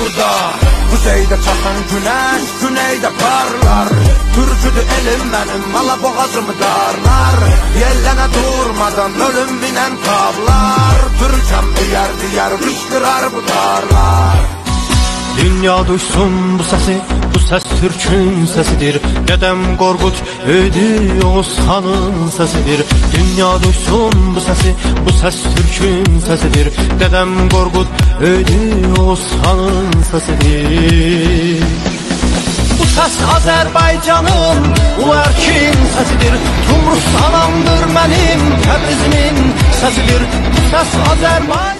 burada. Kuzeyde çatan güneş, güneyde parlar. Türküdür elim benim, mala boğazımı darlar. Yellene durmadan ölüm binen kablar. Türk'em diğer diğer fışkırar bu darlar. Dünya duysun bu sesi, bu ses Türk'ün sesidir. Dedem Korkut öydü Oğuz Xanın sesidir. Dünya duysun bu sesi, bu ses Türk'ün sesidir. Dedem Korkut öydü Oğuz Xanın sesidir. Bu ses Azərbaycanın, Ulu Erkin sesidir. Tumrus anamdır mənim, Təbrizimin sesidir. Bu ses Azərbaycan